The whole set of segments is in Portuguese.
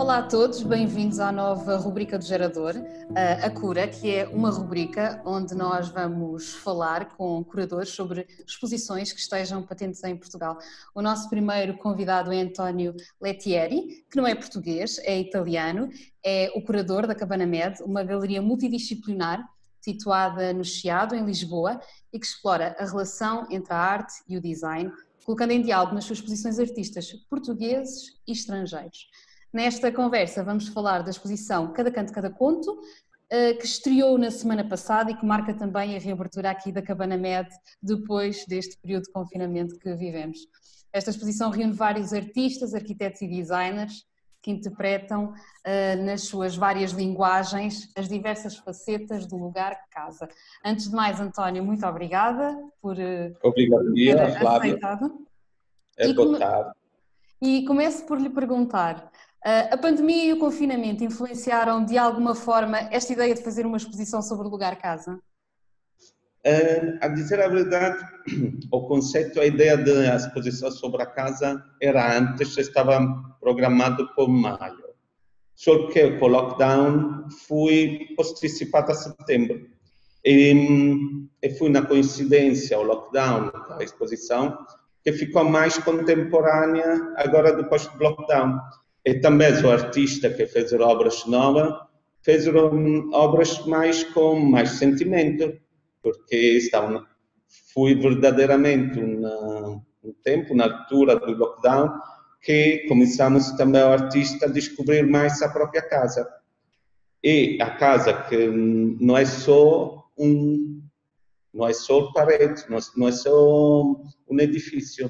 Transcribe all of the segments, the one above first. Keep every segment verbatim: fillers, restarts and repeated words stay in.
Olá a todos, bem-vindos à nova rubrica do Gerador, a Cura, que é uma rubrica onde nós vamos falar com curadores sobre exposições que estejam patentes em Portugal. O nosso primeiro convidado é António Lettieri, que não é português, é italiano, é o curador da Cabana Med, uma galeria multidisciplinar situada no Chiado, em Lisboa, e que explora a relação entre a arte e o design, colocando em diálogo nas suas exposições artistas portugueses e estrangeiros. Nesta conversa vamos falar da exposição Cada Canto, Cada Conto, que estreou na semana passada e que marca também a reabertura aqui da Cabana Med depois deste período de confinamento que vivemos. Esta exposição reúne vários artistas, arquitetos e designers que interpretam nas suas várias linguagens as diversas facetas do lugar casa. Antes de mais, António, muito obrigada por Obrigado, ter Flávia. aceitado. É e, boa tarde. E começo por lhe perguntar, a pandemia e o confinamento influenciaram de alguma forma esta ideia de fazer uma exposição sobre o lugar casa? Uh, a dizer a verdade, o conceito, a ideia da exposição sobre a casa era antes, estava programado por maio. Só que com o lockdown foi postecipado a setembro. E, e foi na coincidência o lockdown, a exposição, que ficou mais contemporânea agora depois do lockdown. E também o artista que fez obras novas, fez obras mais com mais sentimento, porque estavam, foi verdadeiramente um, um tempo, na altura do lockdown, que começamos também o artista a descobrir mais a própria casa. E a casa que não é só um, não é só parede, não é só um edifício.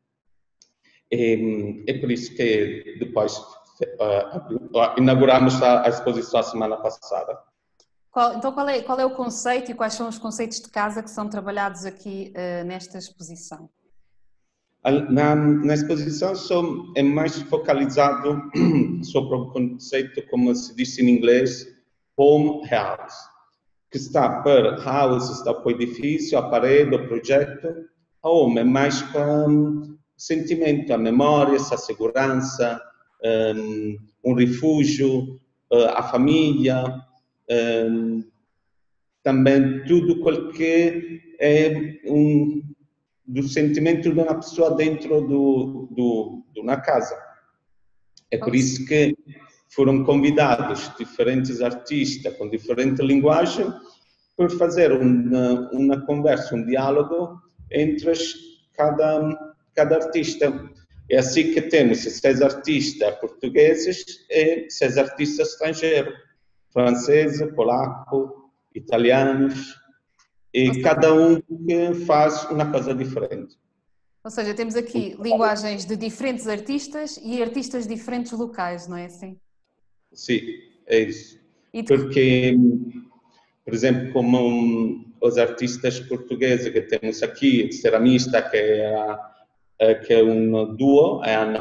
E, é por isso que depois uh, inauguramos a, a exposição a semana passada. Qual, então qual é, qual é o conceito e quais são os conceitos de casa que são trabalhados aqui uh, nesta exposição? Na, na exposição só é mais focalizado sobre o conceito, como se diz em inglês, home house, que está para house, está para o edifício, a parede, o projeto. A home é mais para um, sentimento, a memória, a segurança, um, um refúgio, uh, a família, um, também tudo qual que é um do sentimento de uma pessoa dentro do, do, de uma casa. É por isso que foram convidados diferentes artistas com diferente linguagem para fazer uma, uma conversa, um diálogo entre cada, cada artista. É assim que temos seis artistas portugueses e seis artistas estrangeiros, franceses, polacos, italianos, e seja, cada um que faz uma coisa diferente. Ou seja, temos aqui linguagens de diferentes artistas e artistas de diferentes locais, não é assim? Sim, é isso. Porque, por exemplo, como um, os artistas portugueses que temos aqui, ceramista, que é, que é um duo, é a Ana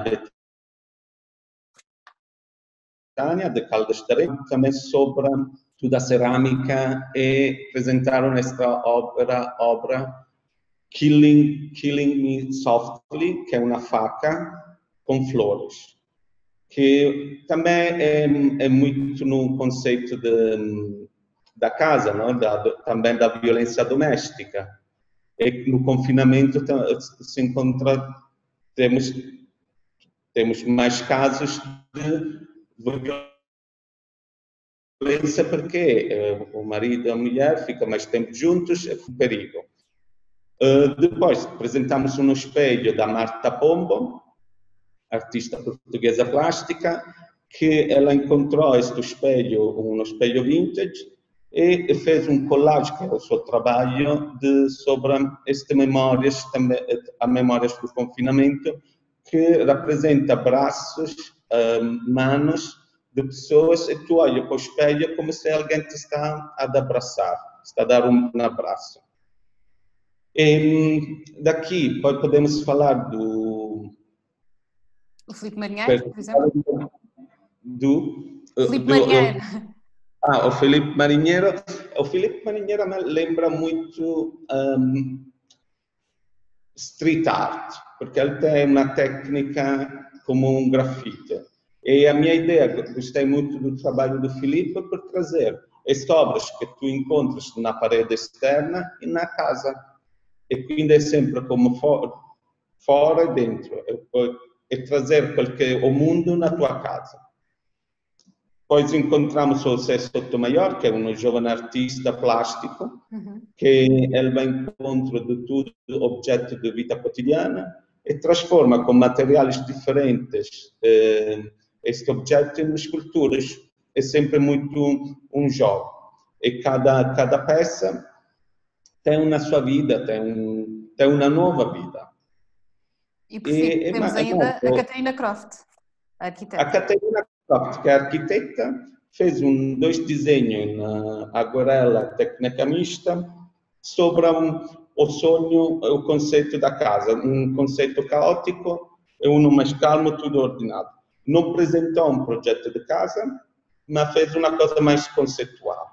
Betânia, de Caldas de Areia, também sobre toda a cerâmica e apresentaram esta obra, obra Killing, Killing Me Softly, que é uma faca com flores, que também é, é muito no conceito de, da casa, não? Da, também da violência doméstica. E no confinamento se encontra, temos, temos mais casos de violência porque o marido e a mulher ficam mais tempo juntos, é um perigo. Uh, depois apresentamos um espelho da Marta Pombo, artista portuguesa plástica, que ela encontrou este espelho, um espelho vintage, e fez um collage, que é o seu trabalho, de, sobre estas memórias, também, as memórias do confinamento, que representa braços, um, manos de pessoas, e tu olha para o espelho como se alguém te está a abraçar, está a dar um, um abraço. E daqui podemos falar do... O Filipe Marinheiro, por exemplo? Do... Filipe do, Marinheiro. Ah, o Filipe Marinheiro. O Filipe Marinheiro me lembra muito um, street art, porque ele tem uma técnica como um grafite. E a minha ideia, gostei muito do trabalho do Filipe, por trazer as obras que tu encontras na parede externa e na casa. E quindi é sempre como for, fora e dentro. E trazer qualche, o mundo na tua casa. Poi encontramos o José Sotomayor, che è un giovane artista plastico, uh-huh. che va incontro di tutti gli oggetti di vita quotidiana e trasforma con materiali differenti eh, questi oggetti in sculture. È sempre molto un, un gioco e cada, cada peça tem una sua vita, tem, un, tem una nuova vita. E por fim, e, temos e, ainda molto, a Catarina Croft, a arquiteta. A Catarina Croft, que é arquiteta, fez um, dois desenhos na aguarela técnica mista sobre um, o sonho, o conceito da casa, um conceito caótico e um mais calmo, tudo ordenado. Não apresentou um projeto de casa, mas fez uma coisa mais conceitual.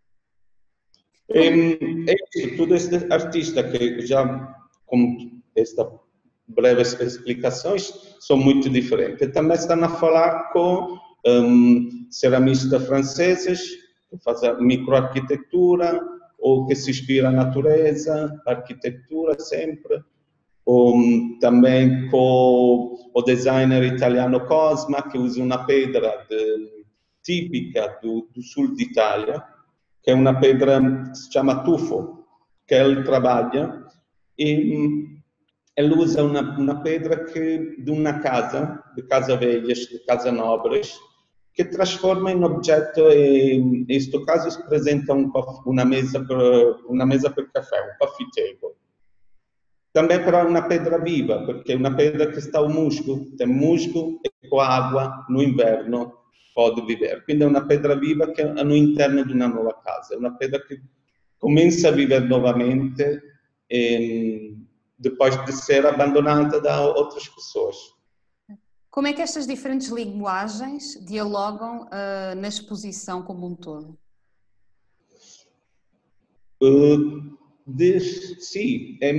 E, e tudo este artista que já, como esta breves explicações, são muito diferentes. Também estão a falar com um, ceramistas franceses, que fazem microarquitetura, ou que se inspira na natureza, arquitetura sempre. Um, também com o designer italiano Cosma, que usa uma pedra de, típica do, do sul de Itália, que é uma pedra que se chama tufo, que ele trabalha, e ele usa uma, uma pedra que, de uma casa, de casa velhas, de casa nobres, que transforma em objeto, e em este caso se apresenta um, uma mesa para uma mesa para café, um coffee table. Também para uma pedra viva, porque é uma pedra que está o musgo, tem musgo e com água no inverno pode viver. Quindi è una pedra viva che è no interno di una nuova casa, è una pedra che comincia a vivere nuovamente e, depois de ser abandonada da outras pessoas. Como é que estas diferentes linguagens dialogam uh, na exposição como um todo? Uh, de, sim, é,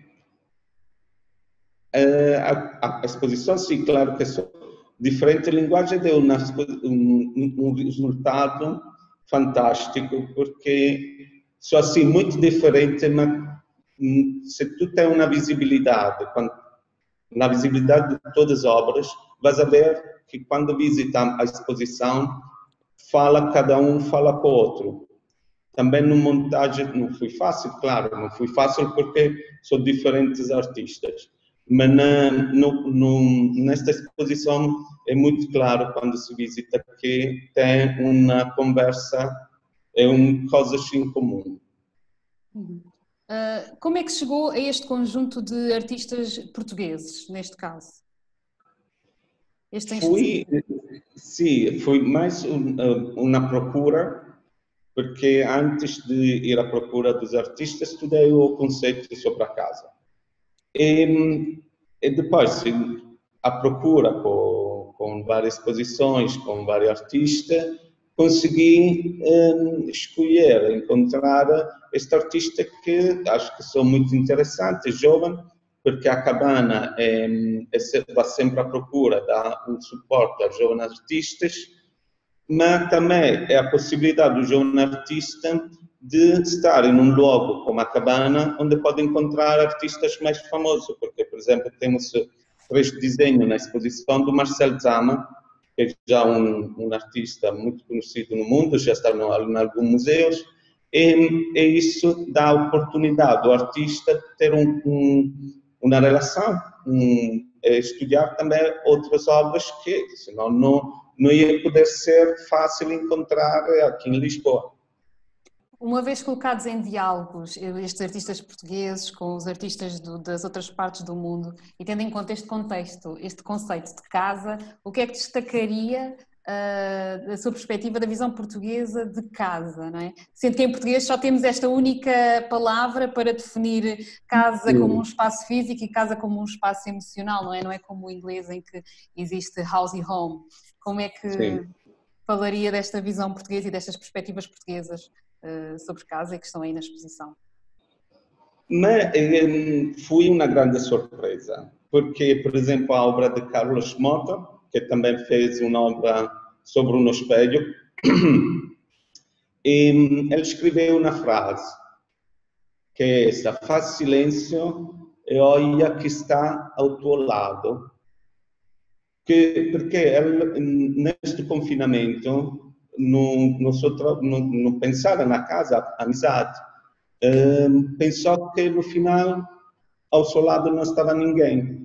uh, a, a exposição, sim, claro que são diferentes linguagens, deu uma, um, um resultado fantástico, porque são assim muito diferentes, mas se tu tens uma visibilidade, quando, na visibilidade de todas as obras, vais a ver que quando visitam a exposição, fala, cada um fala com o outro. Também no montagem não foi fácil, claro, não foi fácil porque são diferentes artistas. Mas na, no, no, nesta exposição é muito claro quando se visita que tem uma conversa, é um coisas em comum. Uhum. Uh, como é que chegou a este conjunto de artistas portugueses, neste caso? Este foi, sim, foi mais um, uma procura, porque antes de ir à procura dos artistas, estudei o conceito sobre a casa. E, e depois, à procura com, com várias exposições, com vários artistas, consegui um, escolher, encontrar este artista que acho que são muito interessantes, jovem, porque a Cabana é, é, vai sempre à procura, dá um suporte aos jovens artistas, mas também é a possibilidade do jovem artista de estar em um logo como a Cabana, onde pode encontrar artistas mais famosos, porque, por exemplo, temos três desenhos na exposição do Marcel Zama, que é já um, um artista muito conhecido no mundo, já está no, em alguns museus, e, e isso dá a oportunidade ao artista ter um, um, uma relação, um, estudar também outras obras que, senão não, não ia poder ser fácil encontrar aqui em Lisboa. Uma vez colocados em diálogos estes artistas portugueses com os artistas do, das outras partes do mundo e tendo em conta este contexto, este conceito de casa, o que é que destacaria uh, da sua perspectiva da visão portuguesa de casa, não é? Sendo que em português só temos esta única palavra para definir casa como um espaço físico e casa como um espaço emocional, não é? Não é como o inglês em que existe house e home. Como é que Sim. falaria desta visão portuguesa e destas perspectivas portuguesas sobre casa e que estão aí na exposição? Mas foi uma grande surpresa, porque, por exemplo, a obra de Carlos Mota, que também fez uma obra sobre um espelho, e ele escreveu uma frase, que é essa: faz silêncio e olha que está ao teu lado. Que, porque ele, neste confinamento, no, no, no, no pensar na casa, a amizade, eh, pensou que no final ao seu lado não estava ninguém.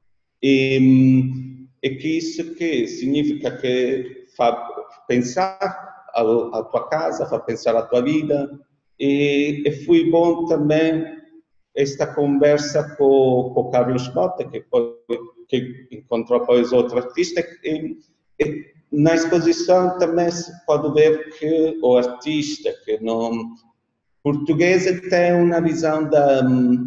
E, e que isso que significa que faz pensar a, a tua casa, faz pensar a tua vida. E, e foi bom também esta conversa com, com o Carlos Mota, que, foi, que encontrou depois outro artista. E, e na exposição também se pode ver que o artista que não portuguesa tem uma visão da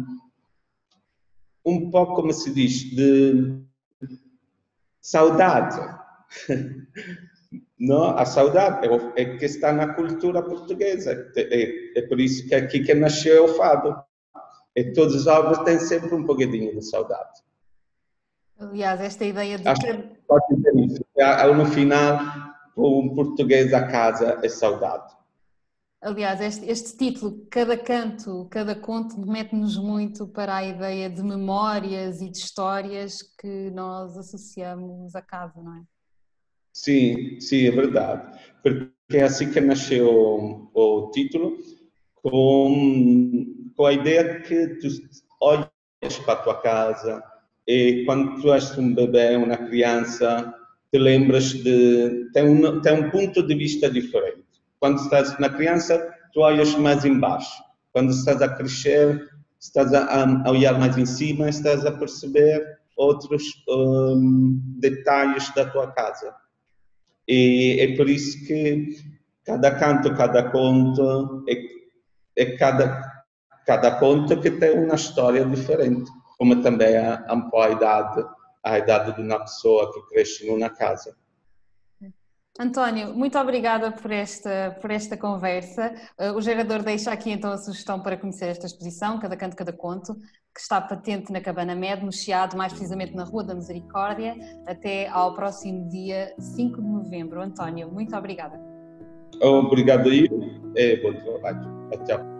um pouco, como se diz, de saudade. Não? A saudade é, é que está na cultura portuguesa. É, é por isso que é aqui que nasceu o fado. E todas as obras têm sempre um bocadinho de saudade. Aliás, esta ideia de... Acho que pode dizer isso. No final, um português a casa é saudade. Aliás, este, este título, Cada Canto, Cada Conto, remete-nos muito para a ideia de memórias e de histórias que nós associamos à casa, não é? Sim, sim, é verdade. Porque é assim que nasceu o, o título, com, com a ideia que tu olhas para a tua casa e quando tu és um bebê, uma criança, te lembras de... Tem um, tem um ponto de vista diferente. Quando estás na criança, tu olhas mais embaixo. Quando estás a crescer, estás a, a olhar mais em cima, estás a perceber outros um, detalhes da tua casa. E é por isso que cada canto, cada conto, é, é cada, cada conto que tem uma história diferente, como também a, a idade, a idade de uma pessoa que cresce numa casa. António, muito obrigada por esta, por esta conversa. O gerador deixa aqui então a sugestão para conhecer esta exposição, Cada Canto, Cada Conto, que está patente na Cabana Med, no Chiado, mais precisamente na Rua da Misericórdia, até ao próximo dia cinco de novembro. António, muito obrigada. Obrigado, Ivo, e bom trabalho. Tchau.